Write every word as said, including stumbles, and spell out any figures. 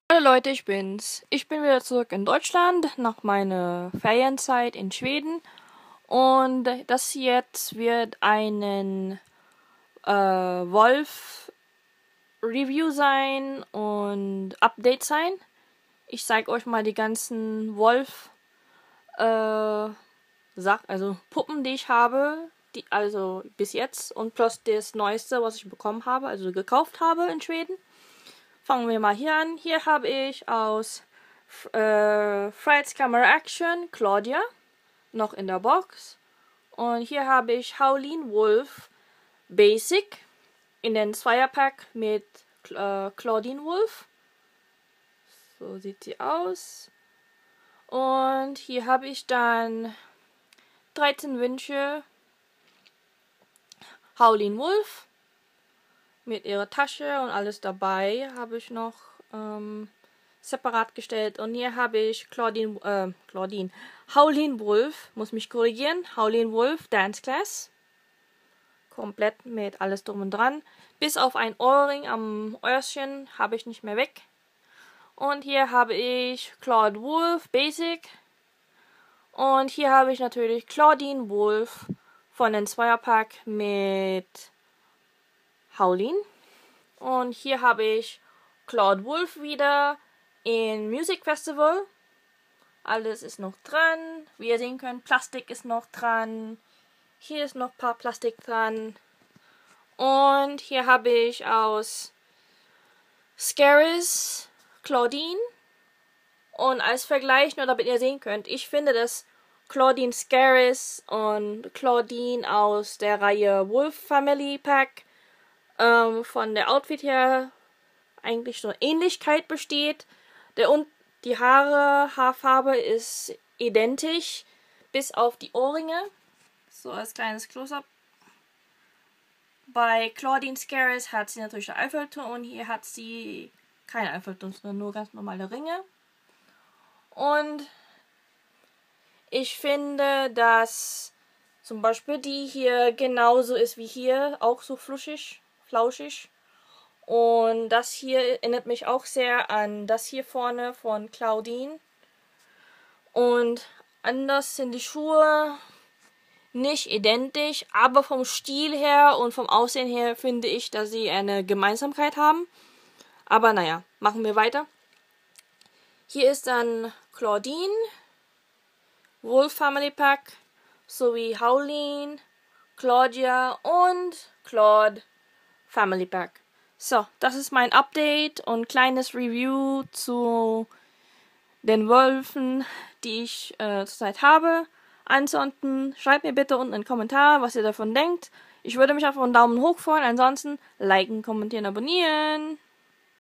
Hallo Leute, ich bin's. Ich bin wieder zurück in Deutschland nach meiner Ferienzeit in Schweden und das jetzt wird einen äh, Wolf Review sein und Update sein. Ich zeige euch mal die ganzen Wolf äh, Sach also Puppen, die ich habe, die also bis jetzt und plus das Neueste, was ich bekommen habe, also gekauft habe in Schweden. Fangen wir mal hier an. Hier habe ich aus äh, Frights Camera Action Claudia noch in der Box. Und hier habe ich Howlin Wolf Basic in den Zweierpack mit äh, Claudine Wolf. So sieht sie aus. Und hier habe ich dann dreizehn Wünsche Howlin Wolf. Mit ihrer Tasche und alles dabei habe ich noch ähm, separat gestellt. Und hier habe ich Claudine, äh, Claudine, Howlin Wolf, muss mich korrigieren, Howlin Wolf Dance Class. Komplett mit alles drum und dran. Bis auf ein Ohrring am Öhrchen habe ich nicht mehr weg. Und hier habe ich Claude Wolf Basic. Und hier habe ich natürlich Claudine Wolf von den Zweierpack mit Howlin. Und hier habe ich Claude Wolf wieder in Music Festival. Alles ist noch dran. Wie ihr sehen könnt, Plastik ist noch dran. Hier ist noch ein paar Plastik dran. Und hier habe ich aus Scaris Claudine. Und als Vergleich, nur damit ihr sehen könnt, ich finde, dass Claudine Scaris und Claudine aus der Reihe Wolf Family Pack ähm, von der Outfit her eigentlich so Ähnlichkeit besteht. Der und die Haare, Haarfarbe ist identisch, bis auf die Ohrringe. So als kleines Close-up. Bei Claudine Scaris hat sie natürlich eine Eiffelturm und hier hat sie keine Eiffelturm, sondern nur ganz normale Ringe. Und ich finde, dass zum Beispiel die hier genauso ist wie hier, auch so fluschig, flauschig. Und das hier erinnert mich auch sehr an das hier vorne von Claudine. Und anders sind die Schuhe nicht identisch, aber vom Stil her und vom Aussehen her finde ich, dass sie eine Gemeinsamkeit haben. Aber naja, machen wir weiter. Hier ist dann Claudine, Wolf Family Pack, sowie Howlin, Claudia und Claude Family Pack. So, das ist mein Update und kleines Review zu den Wölfen, die ich äh, zurzeit habe. Ansonsten schreibt mir bitte unten einen Kommentar, was ihr davon denkt. Ich würde mich auf einen Daumen hoch freuen. Ansonsten liken, kommentieren, abonnieren.